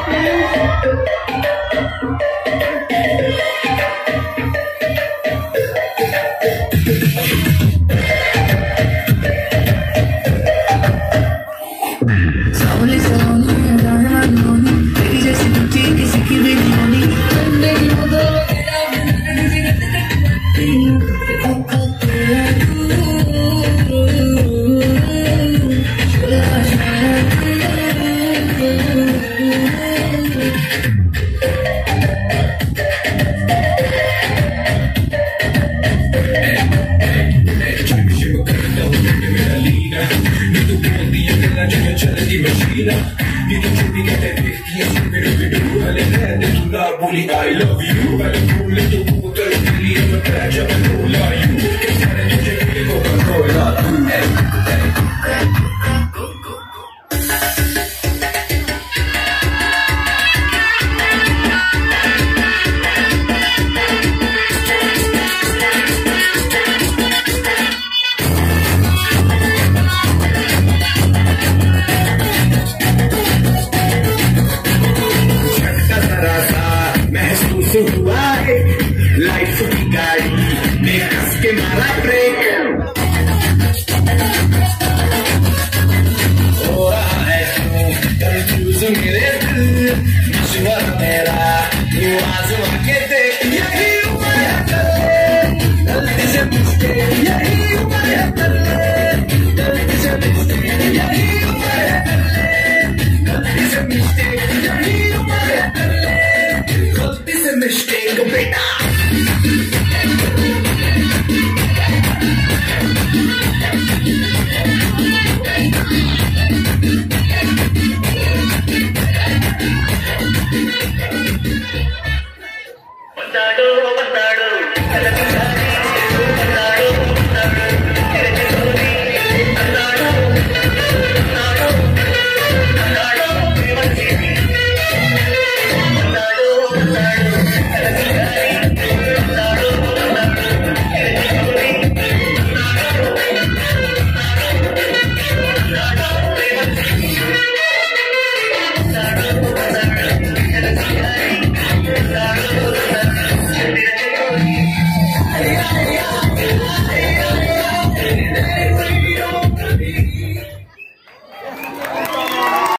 I love you, but I'm only to put a million of pleasure and all are you. Che fare non c'è più Coca-Cola. Life की गाड़ी में कस के मारा break हो रहा है क्यों कंफ्यूज मेरे दिल मशवरा मेरा तू आजमा के देख